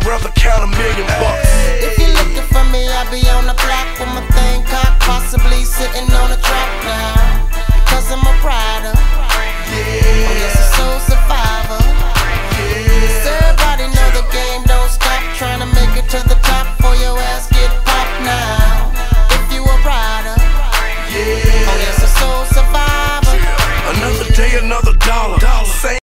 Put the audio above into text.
brother count $1,000,000. If you're looking for me, I'll be on the block with my thing cocked, possibly sitting on a